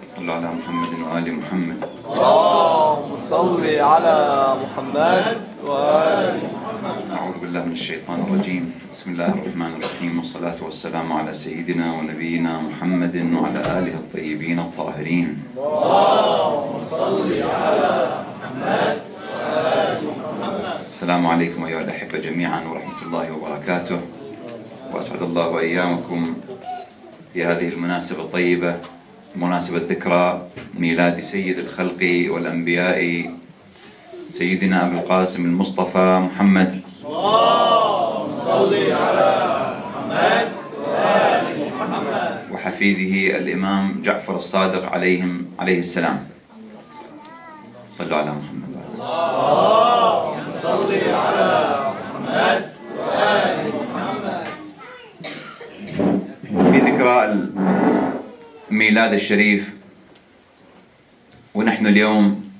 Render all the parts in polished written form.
صلوا على محمد وآل محمد. اللهم صل على محمد وآل محمد. أعوذ بالله من الشيطان الرجيم. بسم الله الرحمن الرحيم، والصلاة والسلام على سيدنا ونبينا محمد وعلى آله الطيبين الطاهرين. اللهم صل على محمد وآل محمد. السلام عليكم أيها الأحبة جميعا ورحمة الله وبركاته، وأسعد الله أيامكم في هذه المناسبة الطيبة، مناسبة ذكرى ميلاد سيد الخلق والأنبياء سيدنا أبو القاسم المصطفى محمد. اللهم صل على محمد وآل محمد. وحفيده الإمام جعفر الصادق عليه السلام. صلوا على محمد. اللهم صل على محمد وآل محمد. في ذكرى الميلاد الشريف، ونحن اليوم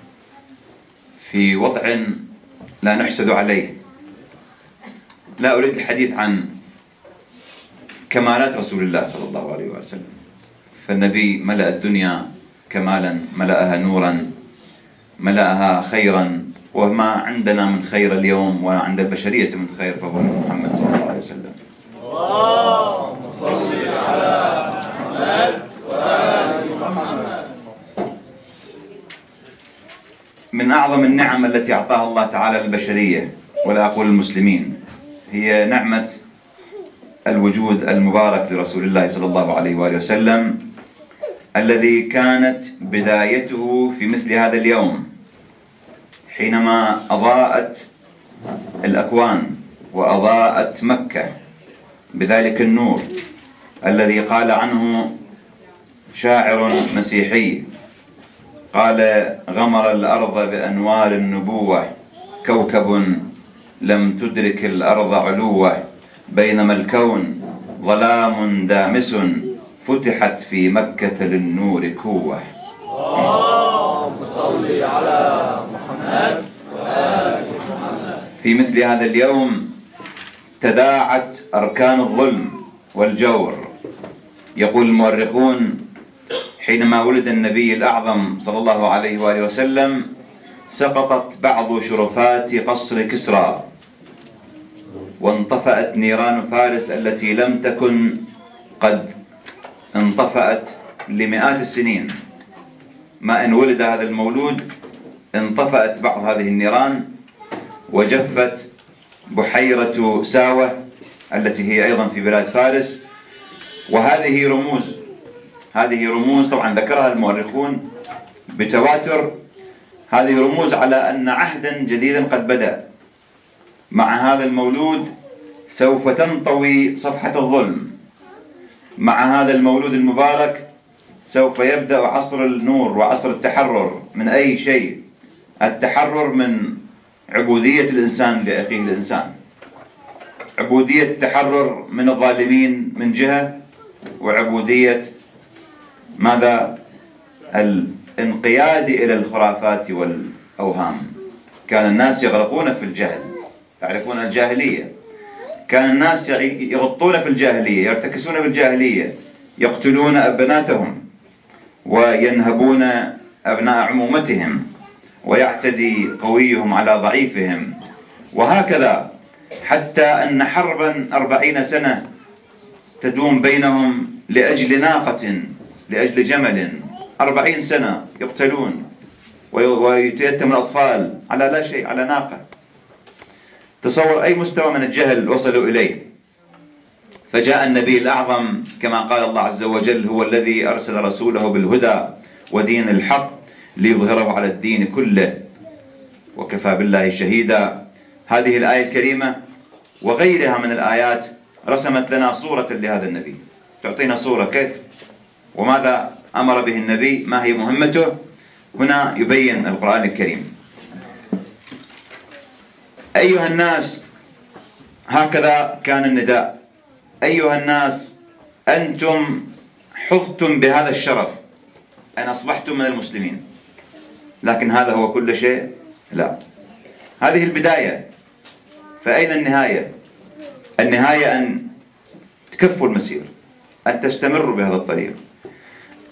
في وضع لا نحسد عليه. لا أريد الحديث عن كمالات رسول الله صلى الله عليه وسلم، فالنبي ملأ الدنيا كمالا، ملأها نورا، ملأها خيرا، وما عندنا من خير اليوم وعند البشرية من خير فهو محمد صلى الله عليه وسلم. اللهم صل على محمد وآل محمد. من أعظم النعم التي أعطاها الله تعالى للبشرية، ولا أقول المسلمين، هي نعمة الوجود المبارك لرسول الله صلى الله عليه وآله وسلم، الذي كانت بدايته في مثل هذا اليوم، حينما أضاءت الأكوان وأضاءت مكة بذلك النور الذي قال عنه شاعر مسيحي، قال: غمر الأرض بأنوار النبوة، كوكب لم تدرك الأرض علوه، بينما الكون ظلام دامس، فتحت في مكة للنور كوة. اللهم صل على محمد وآل محمد. في مثل هذا اليوم تداعت أركان الظلم والجور. يقول المؤرخون: حينما ولد النبي الأعظم صلى الله عليه وآله وسلم، سقطت بعض شرفات قصر كسرى، وانطفأت نيران فارس التي لم تكن قد انطفأت لمئات السنين. ما إن ولد هذا المولود انطفأت بعض هذه النيران، وجفت بحيرة ساوة التي هي أيضا في بلاد فارس. وهذه رموز طبعا ذكرها المؤرخون بتواتر. هذه رموز على أن عهدا جديدا قد بدأ. مع هذا المولود سوف تنطوي صفحة الظلم. مع هذا المولود المبارك سوف يبدأ عصر النور وعصر التحرر من أي شيء، التحرر من عبودية الإنسان لأخيه الإنسان، عبودية التحرر من الظالمين من جهة، وعبودية ماذا؟ الانقياد إلى الخرافات والأوهام. كان الناس يغرقون في الجهل، تعرفون الجاهلية، كان الناس يغطون في الجاهلية، يرتكسون بالجاهلية، يقتلون أبناتهم وينهبون أبناء عمومتهم، ويعتدي قويهم على ضعيفهم، وهكذا، حتى أن حربا 40 سنة تدوم بينهم لأجل ناقة، لأجل جمل. 40 سنة يقتلون ويتيتم الأطفال على لا شيء، على ناقة. تصور أي مستوى من الجهل وصلوا إليه. فجاء النبي الأعظم كما قال الله عز وجل: هو الذي أرسل رسوله بالهدى ودين الحق ليظهره على الدين كله وكفى بالله شهيدا. هذه الآية الكريمة وغيرها من الآيات رسمت لنا صورة لهذا النبي، تعطينا صورة كيف وماذا أمر به النبي، ما هي مهمته. هنا يبين القرآن الكريم: أيها الناس، هكذا كان النداء، أيها الناس أنتم حظتم بهذا الشرف أن أصبحتم من المسلمين. لكن هذا هو كل شيء؟ لا، هذه البداية. فأين النهاية؟ النهاية أن تكفوا المسير، أن تستمروا بهذا الطريق،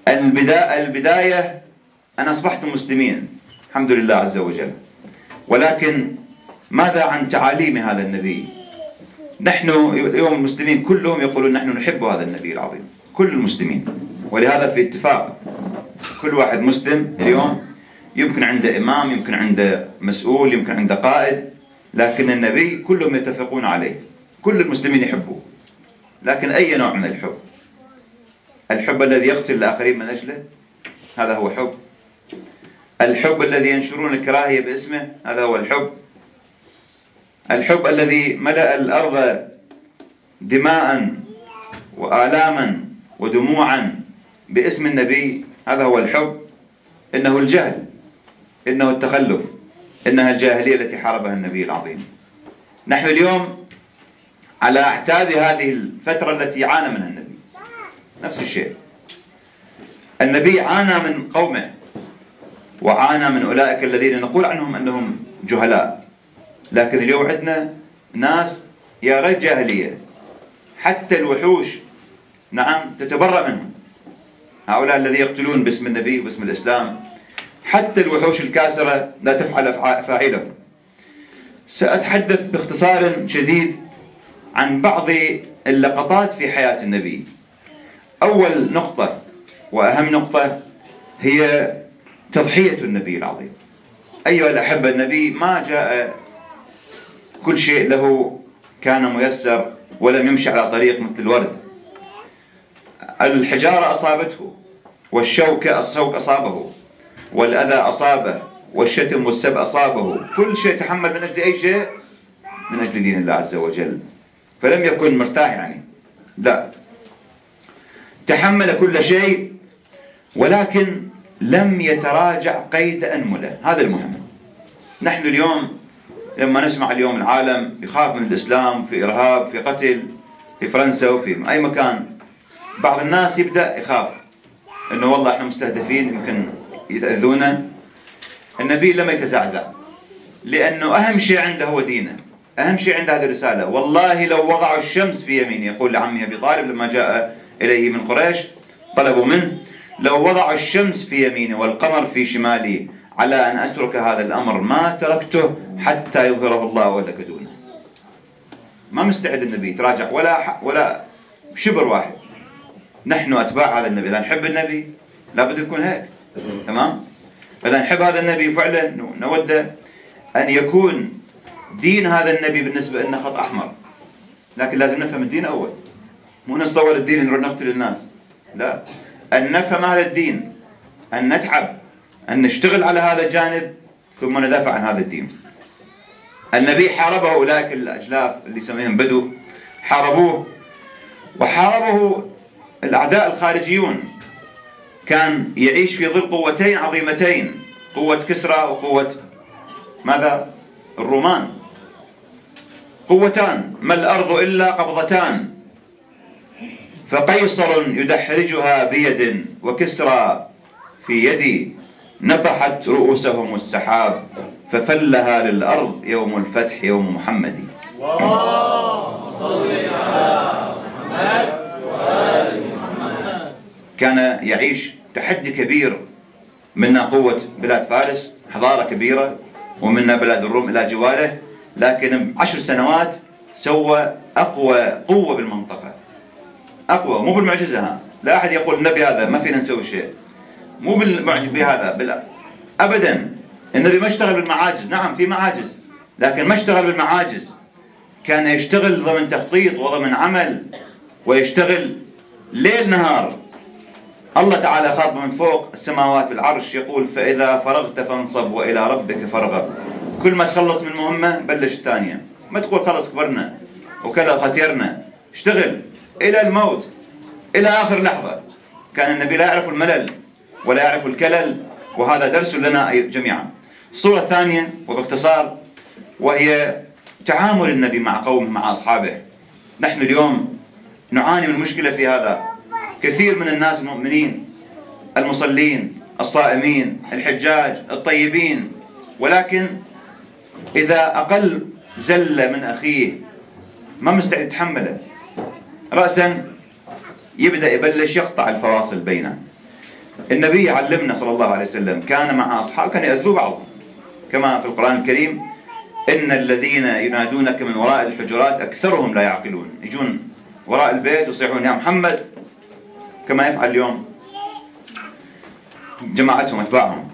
البداية أن أصبحتم مسلمين الحمد لله عز وجل، ولكن ماذا عن تعاليم هذا النبي؟ نحن اليوم المسلمين كلهم يقولون نحن نحب هذا النبي العظيم، كل المسلمين، ولهذا في اتفاق كل واحد مسلم اليوم يمكن عنده إمام، يمكن عنده مسؤول، يمكن عنده قائد، لكن النبي كلهم يتفقون عليه، كل المسلمين يحبوه. لكن أي نوع من الحب؟ الحب الذي يقتل الآخرين من أجله، هذا هو حب. الحب الذي ينشرون الكراهية باسمه، هذا هو الحب. الحب الذي ملأ الأرض دماء وآلاما ودموعا باسم النبي، هذا هو الحب. إنه الجهل، إنه التخلف، إنها الجاهلية التي حاربها النبي العظيم. نحن اليوم على أعتاب هذه الفترة التي عانى منها النبي، نفس الشيء. النبي عانى من قومه وعانى من أولئك الذين نقول عنهم أنهم جهلاء، لكن اليوم عندنا ناس يا رجال جاهلية، حتى الوحوش نعم تتبرأ منهم. هؤلاء الذين يقتلون باسم النبي وباسم الإسلام، حتى الوحوش الكاسرة لا تفعل فاعلهم. سأتحدث باختصار شديد عن بعض اللقطات في حياة النبي. أول نقطة وأهم نقطة هي تضحية النبي العظيم. أيها الأحبة، النبي ما جاء كل شيء له كان ميسر ولم يمشي على طريق مثل الورد. الحجارة أصابته، والشوك أصابه، والأذى أصابه، والشتم والسب أصابه، كل شيء تحمل من أجل أي شيء؟ من أجل دين الله عز وجل. فلم يكن مرتاح يعني، لا، تحمل كل شيء، ولكن لم يتراجع قيد أنملة. هذا المهم. نحن اليوم لما نسمع اليوم العالم يخاف من الإسلام، في إرهاب، في قتل، في فرنسا وفي أي مكان، بعض الناس يبدأ يخاف إنه والله إحنا مستهدفين، يمكن يتأذونا. النبي لم يتزعزع، لأنه أهم شيء عنده هو دينه، أهم شيء عنده هذه الرسالة. والله لو وضعوا الشمس في يمينه، يقول لعمه أبي طالب لما جاء إليه من قريش طلبوا منه، لو وضعوا الشمس في يمينه والقمر في شمالي على أن أترك هذا الأمر ما تركته حتى يظهره الله ولك دونه. ما مستعد النبي تراجع ولا شبر واحد. نحن أتباع هذا النبي، إذا نحب النبي لابد يكون هيك، تمام؟ إذا نحب هذا النبي فعلا نود أن يكون دين هذا النبي بالنسبة لنا خط أحمر، لكن لازم نفهم الدين أول، مو نتصور الدين نروح نقتل الناس، لا، أن نفهم هذا الدين، أن نتعب، أن نشتغل على هذا الجانب، ثم ندافع عن هذا الدين. النبي حاربه أولئك الأجلاف اللي يسميهم بدو، حاربوه، وحاربه الأعداء الخارجيون. كان يعيش في ظل قوتين عظيمتين، قوة كسرى وقوة ماذا؟ الرومان. قوتان ما الأرض إلا قبضتان، فقيصر يدحرجها بيد، وكسرى في يدي، نطحت رؤوسهم السحاب، ففلها للأرض يوم الفتح يوم محمد. اللهم صل على محمد وآل محمد. كان يعيش تحدي كبير، منا قوة بلاد فارس، حضارة كبيرة، ومنا بلاد الروم إلى جواره، لكن 10 سنوات سوى أقوى قوة بالمنطقة، أقوى، مو بالمعجزة. ها لا أحد يقول النبي هذا ما فينا نسوي شيء، مو بالمعجزة هذا أبدا. النبي ما اشتغل بالمعاجز، نعم في معاجز، لكن ما اشتغل بالمعاجز، كان يشتغل ضمن تخطيط وضمن عمل، ويشتغل ليل نهار. الله تعالى خاطب من فوق السماوات بالعرش يقول: فإذا فرغت فانصب وإلى ربك فارغب. كل ما تخلص من مهمة بلش الثانية، ما تقول خلص كبرنا وكذا ختيرنا، اشتغل إلى الموت، إلى آخر لحظة. كان النبي لا يعرف الملل ولا يعرف الكلل، وهذا درس لنا جميعا. الصورة الثانية وباختصار، وهي تعامل النبي مع قومه، مع أصحابه. نحن اليوم نعاني من مشكلة في هذا. كثير من الناس المؤمنين المصلين الصائمين الحجاج الطيبين، ولكن إذا أقل زلة من أخيه ما مستعد يتحمله، رأسا يبدأ يبلش يقطع الفواصل بينه. النبي علمنا صلى الله عليه وسلم كان مع أصحابه كان يأذوا بعضهم، كما في القرآن الكريم إن الذين ينادونك من وراء الحجرات أكثرهم لا يعقلون، يجون وراء البيت ويصيحون يا محمد كما يفعل اليوم جماعتهم أتباعهم.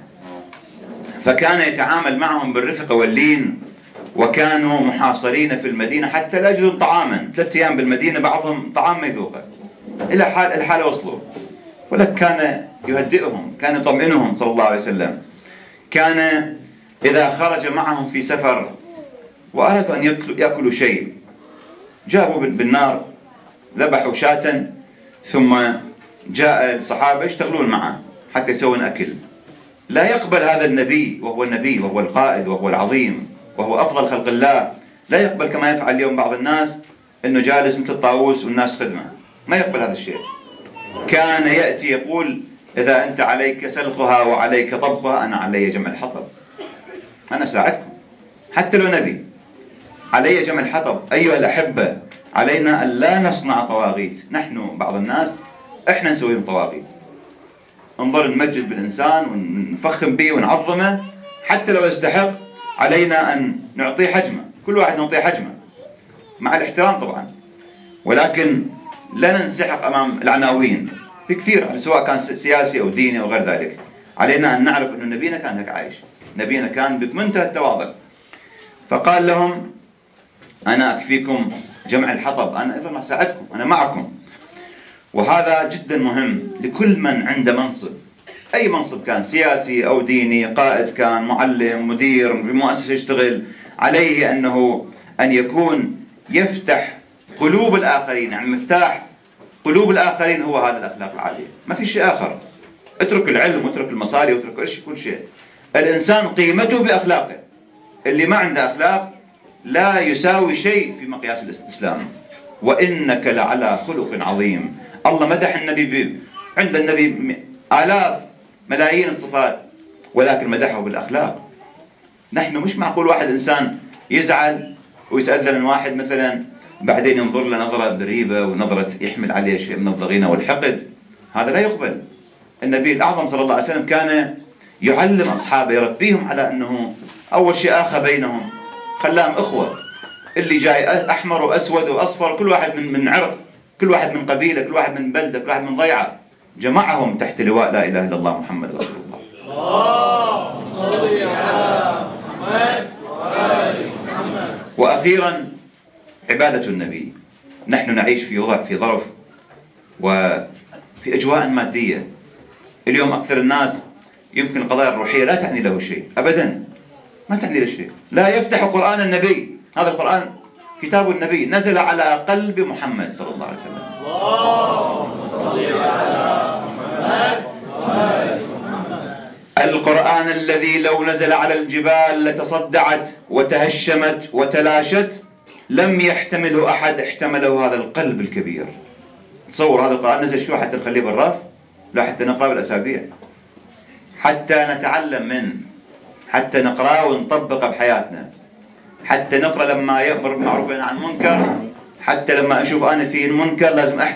فكان يتعامل معهم بالرفق واللين، وكانوا محاصرين في المدينة حتى لا يجدون طعاما، 3 أيام بالمدينة بعضهم طعام ما يذوقه، إلى الحالة وصلوا. ولكن كان يهدئهم، كان يطمئنهم صلى الله عليه وسلم. كان إذا خرج معهم في سفر وأرادوا أن يأكلوا شيء جابوا بالنار ذبحوا شاة، ثم جاء الصحابة يشتغلون معه حتى يسوون أكل. لا يقبل هذا النبي، وهو النبي وهو القائد وهو العظيم وهو أفضل خلق الله، لا يقبل كما يفعل اليوم بعض الناس أنه جالس مثل الطاووس والناس خدمة، ما يقبل هذا الشيء. كان يأتي يقول إذا أنت عليك سلخها وعليك طبخها أنا علي جمع الحطب، أنا ساعدكم حتى لو نبي، علي جمع الحطب. أيها الأحبة، علينا أن لا نصنع طواغيت. نحن بعض الناس إحنا نسوي طواغيت، نظل نمجد بالإنسان ونفخم به ونعظمه حتى لو يستحق. علينا أن نعطيه حجمه، كل واحد نعطيه حجمه مع الاحترام طبعا، ولكن لا ننسحق أمام العناوين في كثير، سواء كان سياسي أو ديني أو غير ذلك. علينا أن نعرف أن نبينا كان هيك عايش، نبينا كان بمنتهى التواضع. فقال لهم أنا أكفيكم جمع الحطب، أنا أيضا أساعدكم، أنا معكم. وهذا جدا مهم لكل من عنده منصب، أي منصب كان سياسي أو ديني، قائد كان، معلم، مدير بمؤسسة يشتغل، عليه أن يكون يفتح قلوب الآخرين. يعني مفتاح قلوب الآخرين هو هذا الأخلاق العالية، ما في شيء آخر. اترك العلم واترك المصاري واترك كل شيء. الإنسان قيمته بأخلاقه، اللي ما عنده أخلاق لا يساوي شيء في مقياس الإسلام. وإنك لعلى خلق عظيم. الله مدح النبي عند النبي آلاف ملايين الصفات، ولكن مدحه بالأخلاق. نحن مش معقول واحد إنسان يزعل ويتأذى من واحد مثلا، بعدين ينظر له نظرة بريبة ونظرة يحمل عليه شيء من الضغينة والحقد، هذا لا يقبل. النبي الأعظم صلى الله عليه وسلم كان يعلم أصحابه، يربيهم على أنه أول شيء آخى بينهم، خلاهم إخوة. اللي جاي أحمر وأسود وأصفر، كل واحد من عرق، كل واحد من قبيلة، كل واحد من بلدة، كل واحد من ضيعة، جمعهم تحت لواء لا إله إلا الله محمد رسول الله. اللهم صل على محمد وآل محمد. وأخيرا عبادة النبي. نحن نعيش في ظرف وفي أجواء مادية. اليوم أكثر الناس يمكن القضايا الروحية لا تعني له شيء أبدا، ما تعني له شيء. لا يفتح قرآن النبي، هذا القرآن كتاب النبي نزل على قلب محمد صلى الله عليه وسلم. اللهم صل على محمد وآل محمد. القرآن الذي لو نزل على الجبال لتصدعت وتهشمت وتلاشت، لم يحتمله أحد احتمله هذا القلب الكبير. تصور هذا القرآن نزل شو حتى نخليه بالرف؟ لا، حتى نقرأه بالأسابيع، حتى نتعلم منه، حتى نقرأه ونطبقه بحياتنا، حتى نقرأ لما يأمر بالمعروف وينهى عن المنكر، حتى لما أشوف أنا في المنكر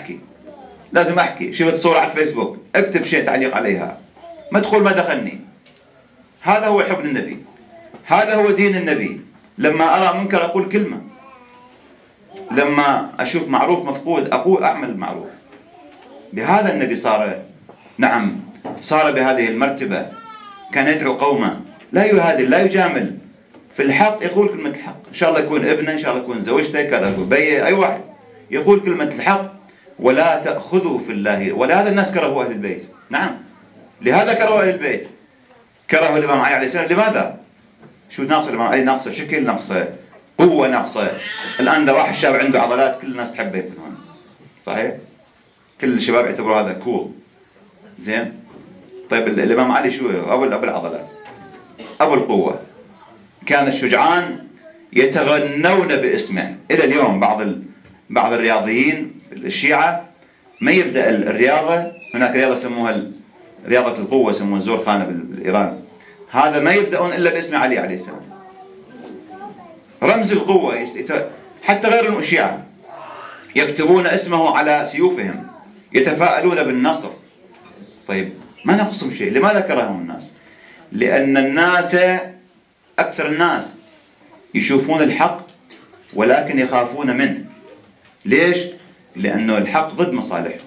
لازم أحكي. شفت صورة على الفيسبوك اكتب شيء تعليق عليها، ما تقول ما دخلني. هذا هو حب النبي، هذا هو دين النبي. لما أرى منكر أقول كلمة، لما أشوف معروف مفقود أعمل المعروف. بهذا النبي صار بهذه المرتبة. كان يدعو قومه، لا يهادل، لا يجامل، في الحق يقول كلمة الحق. إن شاء الله يكون ابنه، إن شاء الله يكون زوجته، كذا يكون بيه، أي واحد يقول كلمة الحق. ولا تأخذوا في الله. ولهذا الناس كرهوا أهل البيت. نعم، لهذا كرهوا أهل البيت، كرهوا الإمام علي عليه السلام. لماذا؟ شو ناقص الإمام علي؟ ناقصه شكل، ناقصه قوة، ناقصه. الآن إذا واحد شاب عنده عضلات كل الناس تحبه يكون هون، صحيح؟ كل الشباب يعتبروا هذا كول، زين؟ طيب الإمام علي شو؟ أبو العضلات، أبو القوة. كان الشجعان يتغنون باسمه. إلى اليوم بعض الرياضيين الشيعة ما يبدأ الرياضة، هناك رياضة يسموها رياضة القوة، يسموها الزورخانة بالإيران، هذا ما يبدأون إلا باسم علي عليه السلام، رمز القوة. حتى غير الشيعة يكتبون اسمه على سيوفهم، يتفاءلون بالنصر. طيب ما نقصهم شيء. لماذا كرههم الناس؟ لأن الناس، أكثر الناس يشوفون الحق ولكن يخافون منه. ليش؟ لأنه الحق ضد مصالحهم،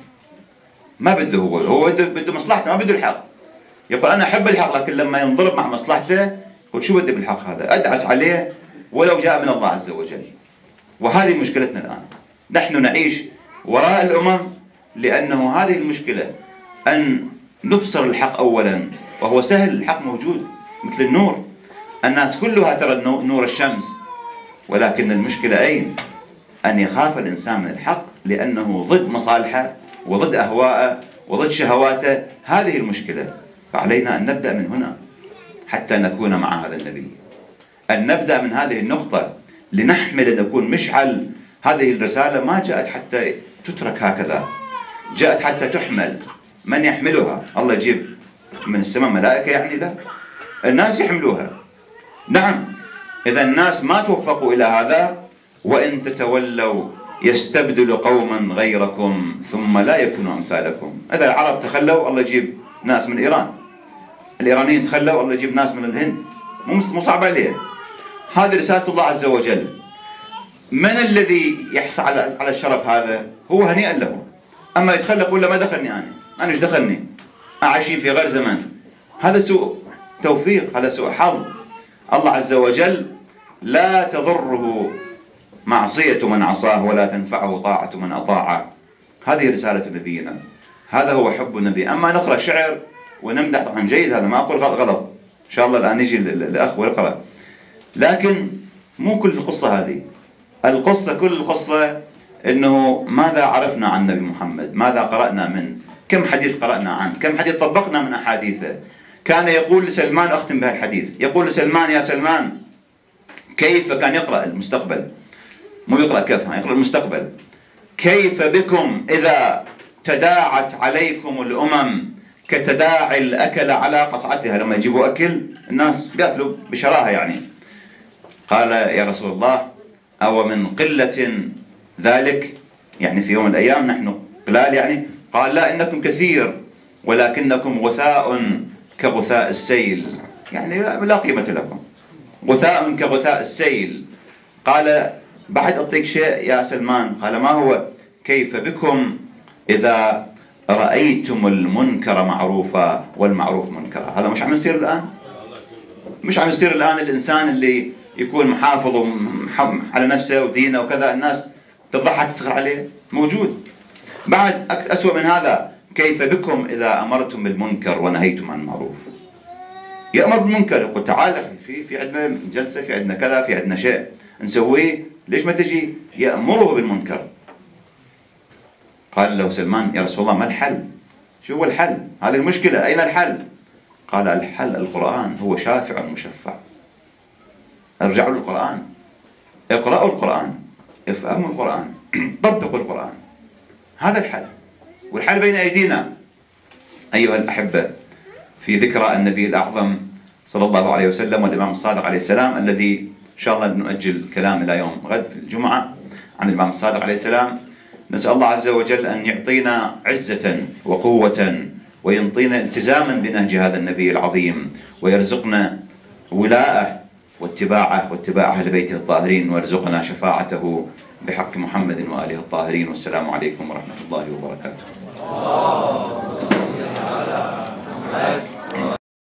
ما بده هو بده مصلحته، ما بده الحق. يقول أنا أحب الحق، لكن لما ينضرب مع مصلحته يقول شو بدي بالحق هذا؟ أدعس عليه ولو جاء من الله عز وجل. وهذه مشكلتنا الآن، نحن نعيش وراء الأمم لأنه هذه المشكلة، أن نبصر الحق أولا، وهو سهل، الحق موجود مثل النور، الناس كلها ترى نور الشمس، ولكن المشكلة أين؟ أن يخاف الإنسان من الحق لأنه ضد مصالحه وضد أهواءه وضد شهواته. هذه المشكلة. فعلينا أن نبدأ من هنا حتى نكون مع هذا النبي، أن نبدأ من هذه النقطة لنحمل، أن نكون مشعل. هذه الرسالة ما جاءت حتى تترك هكذا، جاءت حتى تحمل. من يحملها؟ الله يجيب من السماء ملائكة يعني؟ لا، الناس يحملوها. نعم، إذا الناس ما توفقوا إلى هذا، وإن تتولوا يستبدل قوما غيركم ثم لا يكونوا أمثالكم. إذا العرب تخلوا الله يجيب ناس من إيران، الإيرانيين تخلوا الله يجيب ناس من الهند. مو صعب عليه. هذه رسالة الله عز وجل. من الذي يحصل على الشرف هذا؟ هو هنيئا له. أما يتخلى يقول له ما دخلني، أنا إيش دخلني؟ عايشين في غير زمن. هذا سوء توفيق، هذا سوء حظ. الله عز وجل لا تضره معصية من عصاه ولا تنفعه طاعة من أطاعه. هذه رسالة نبينا، هذا هو حب النبي. أما نقرأ شعر ونمدح، طبعا جيد، هذا ما أقول غلط، إن شاء الله الآن يجي الأخ ويقرأ، لكن مو كل القصة هذه. القصة، كل القصة إنه ماذا عرفنا عن النبي محمد، ماذا قرأنا منه، كم حديث قرأنا عنه، كم حديث طبقنا من أحاديثه. كان يقول لسلمان، أختم بهذا الحديث، يقول لسلمان: يا سلمان، كيف كان يقرأ المستقبل، مو يقرأ كيف، يقرأ المستقبل. كيف بكم إذا تداعت عليكم الأمم كتداعي الأكل على قصعتها. لما يجيبوا أكل الناس بيأكلوا بشراهة يعني. قال: يا رسول الله، أو من قلة ذلك، يعني في يوم من الأيام نحن قلال يعني؟ قال: لا، إنكم كثير ولكنكم غثاء كغثاء السيل، يعني لا قيمة لكم، غثاء كغثاء السيل. قال: بعد أعطيك شيء يا سلمان. قال: ما هو؟ كيف بكم إذا رأيتم المنكر معروفا والمعروف منكرا. هذا مش عم يصير الآن؟ مش عم يصير الآن الإنسان اللي يكون محافظ على نفسه ودينه وكذا، الناس تضحك تسخر عليه، موجود. بعد أسوأ من هذا: كيف بكم إذا أمرتم بالمنكر ونهيتم عن المعروف. يأمر بالمنكر، يقول: تعال في عندنا جلسة، في عندنا كذا، في عندنا شيء نسويه، ليش ما تجي؟ يأمره بالمنكر. قال له سلمان: يا رسول الله، ما الحل؟ شو هو الحل؟ هذه المشكلة، أين الحل؟ قال: الحل القرآن، هو شافع مشفع. ارجعوا للقرآن، اقرأوا القرآن، افهموا القرآن، طبقوا القرآن. هذا الحل، والحل بين أيدينا. أيها الأحبة، في ذكرى النبي الأعظم صلى الله عليه وسلم والإمام الصادق عليه السلام، الذي إن شاء الله نؤجل الكلام إلى يوم غد الجمعة عن الإمام الصادق عليه السلام، نسأل الله عز وجل أن يعطينا عزة وقوة، ويعطينا التزاما بنهج هذا النبي العظيم، ويرزقنا ولاءه واتباعه واتباع أهل بيته الطاهرين، ويرزقنا شفاعته بحق محمد وآله الطاهرين. والسلام عليكم ورحمة الله وبركاته.